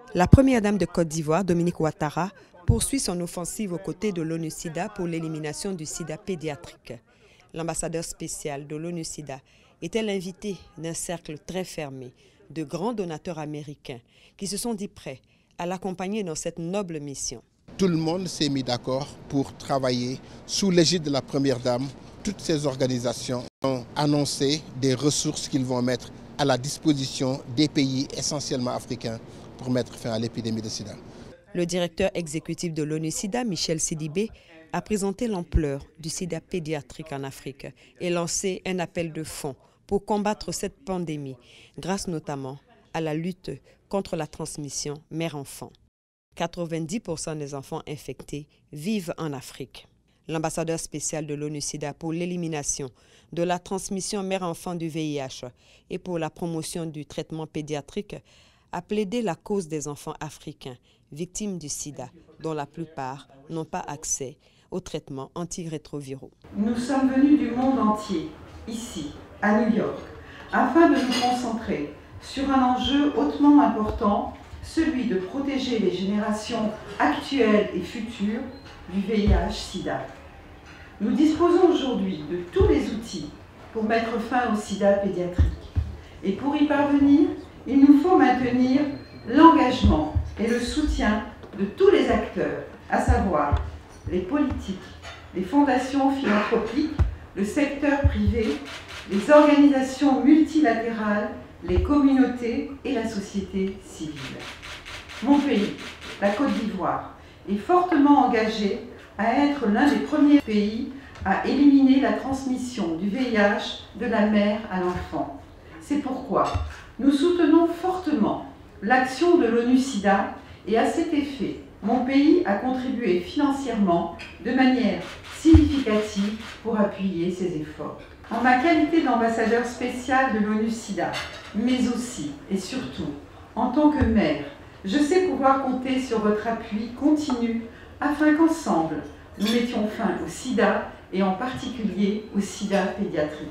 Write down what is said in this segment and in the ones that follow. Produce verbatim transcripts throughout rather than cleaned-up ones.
La première dame de Côte d'Ivoire, Dominique Ouattara, poursuit son offensive aux côtés de l'ONU-SIDA pour l'élimination du sida pédiatrique. L'ambassadeur spécial de l'ONU-SIDA était l'invité d'un cercle très fermé de grands donateurs américains qui se sont dit prêts à l'accompagner dans cette noble mission. Tout le monde s'est mis d'accord pour travailler sous l'égide de la Première Dame. Toutes ces organisations ont annoncé des ressources qu'ils vont mettre à la disposition des pays essentiellement africains pour mettre fin à l'épidémie de sida. Le directeur exécutif de l'ONU-SIDA, Michel Sidibé, a présenté l'ampleur du sida pédiatrique en Afrique et lancé un appel de fonds pour combattre cette pandémie, grâce notamment à la lutte contre la transmission mère-enfant. quatre-vingt-dix pour cent des enfants infectés vivent en Afrique. L'ambassadeur spécial de l'ONU-SIDA pour l'élimination de la transmission mère-enfant du V I H et pour la promotion du traitement pédiatrique a plaidé la cause des enfants africains victimes du sida, dont la plupart n'ont pas accès aux traitements antirétroviraux. Nous sommes venus du monde entier, ici, à New York, afin de nous concentrer sur un enjeu hautement important, celui de protéger les générations actuelles et futures du V I H sida. Nous disposons aujourd'hui de tous les outils pour mettre fin au sida pédiatrique. Et pour y parvenir, il nous faut maintenir l'engagement et le soutien de tous les acteurs, à savoir les politiques, les fondations philanthropiques, le secteur privé, les organisations multilatérales, les communautés et la société civile. Mon pays, la Côte d'Ivoire, est fortement engagé à être l'un des premiers pays à éliminer la transmission du V I H de la mère à l'enfant. C'est pourquoi nous soutenons fortement l'action de l'ONU-SIDA et à cet effet, mon pays a contribué financièrement de manière significative pour appuyer ces efforts. En ma qualité d'ambassadeur spécial de l'ONU-SIDA, mais aussi et surtout en tant que mère, je sais pouvoir compter sur votre appui continu afin qu'ensemble, nous mettions fin au sida et en particulier au sida pédiatrique.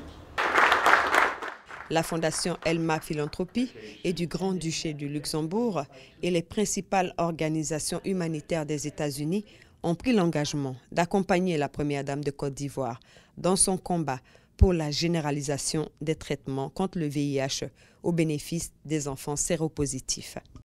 La Fondation Elma Philanthropie et du Grand-Duché du Luxembourg et les principales organisations humanitaires des États-Unis ont pris l'engagement d'accompagner la Première Dame de Côte d'Ivoire dans son combat pour la généralisation des traitements contre le V I H au bénéfice des enfants séropositifs.